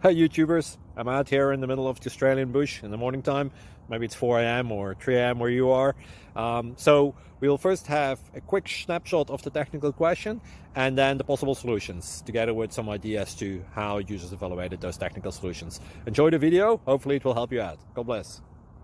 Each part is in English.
Hi YouTubers, I'm out here in the middle of the Australian bush in the morning time. Maybe it's 4 a.m. or 3 a.m. where you are. So we'll first have a quick snapshot of the technical question and then the possible solutions, together with some ideas to how users evaluated those technical solutions. Enjoy the video, hopefully it will help you out. God bless.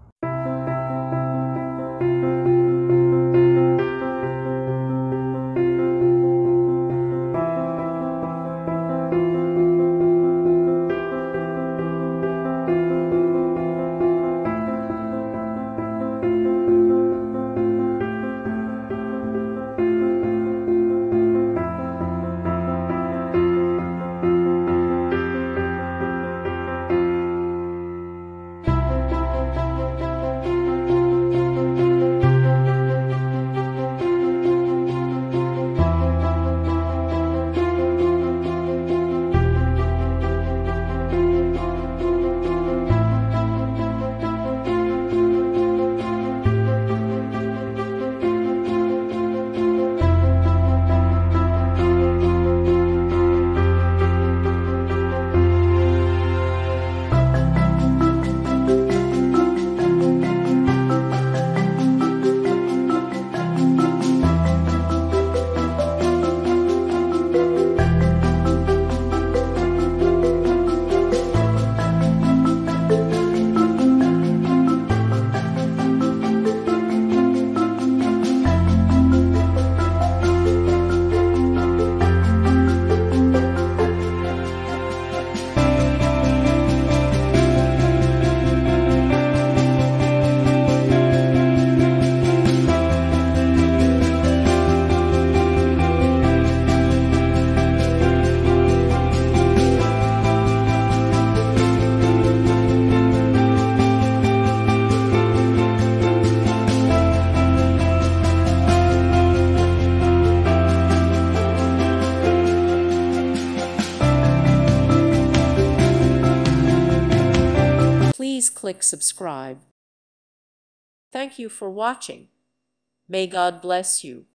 Please click subscribe. Thank you for watching. May God bless you.